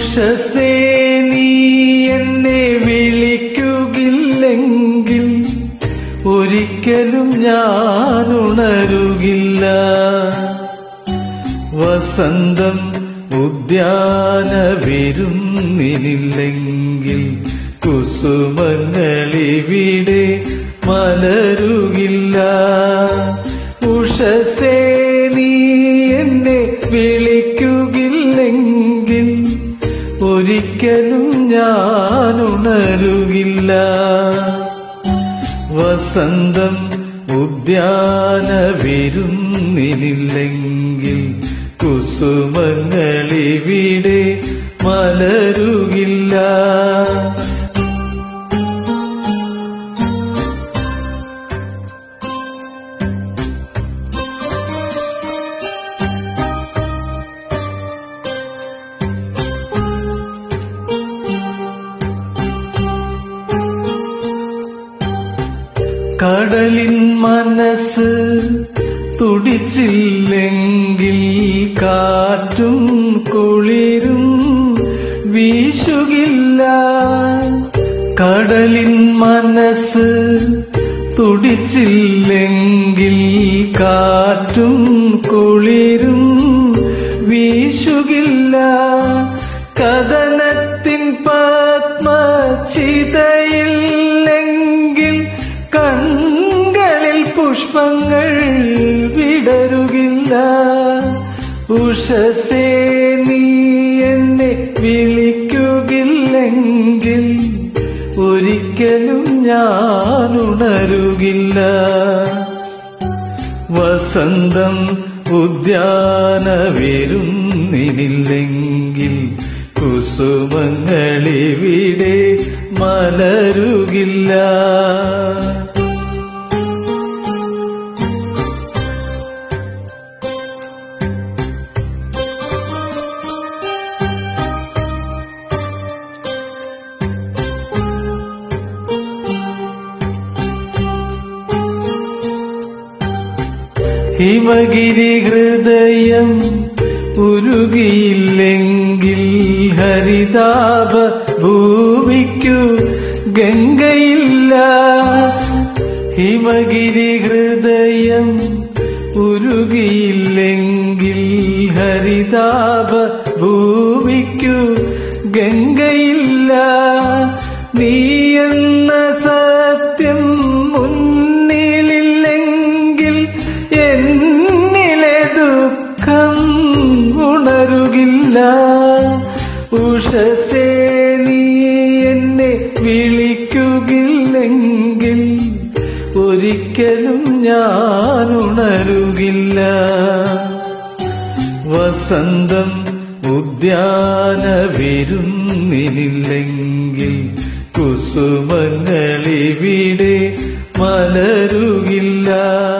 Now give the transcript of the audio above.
ഉഷസേ നീ എന്നെ വിളിക്കുകില്ലെങ്കിൽ ഒരിക്കലും ഞാൻ ഉണരുകില്ല. വസന്തം ഉദ്യാന വിരുന്നിനില്ലെങ്കിൽ കുസുമങ്ങളിവിടെ മലരുകില്ല. ഉഷസേ നീ എന്നെ വിളിക്കുകില്ലെങ്കിൽ ഒരിക്കലും ഞാൻ ഉണരുകില്ല. വസന്തം ഉദ്യാന വിരുന്നിനില്ലെങ്കിൽ കുസുമങ്ങളിവിടെ മലരുകില്ല. കടലിൻ മനസ്സ് തുടിച്ചില്ലെങ്കിൽ കാറ്റും കുളിരും വീശുകില്ല. കടലിൻ മനസ്സ് തുടിച്ചില്ലെങ്കിൽ കാറ്റും കുളിരും വീശുകില്ല. കഥനത്തിൻ പത്മചിതയില്ലെങ്കിൽ കണ്ണുകളിൽ പുഷ്പങ്ങൾ വിടരുകില്ല. ഉഷസേ നീ എന്നെ വിളിക്കുകില്ലെങ്കിൽ ഒരിക്കലും ഞാൻ ഉണരുകില്ല. വസന്തം ഉദ്യാന വിരുന്നിനില്ലെങ്കിൽ കുസുമങ്ങളിവിടെ മലരുകില്ല. ഹിമഗിരി ഹൃദയം ഉരുകിയില്ലെങ്കിൽ ഹരിതാപ ഭൂമിക്കു ഗംഗയില്ല. ഹിമഗിരി ഹൃദയം ഉരുകിയില്ലെങ്കിൽ ഹരിതാപ ഭൂമിക്കു ഗംഗയില്ല. നീ എന്ന സത്യം മുന്നിലില്ലെങ്കിൽ എന്നിലെ ദുഃഖം ഉണരുകില്ല. ഉഷസേ നീ എന്നെ വിളിക്കുകില്ലെങ്കിൽ ഒരിക്കലും ഞാൻ ഉണരുകില്ല. വസന്തം ഉദ്യാന വിരുന്നിനില്ലെങ്കിൽ കുസുമങ്ങളിവിടെ മലരുകില്ല.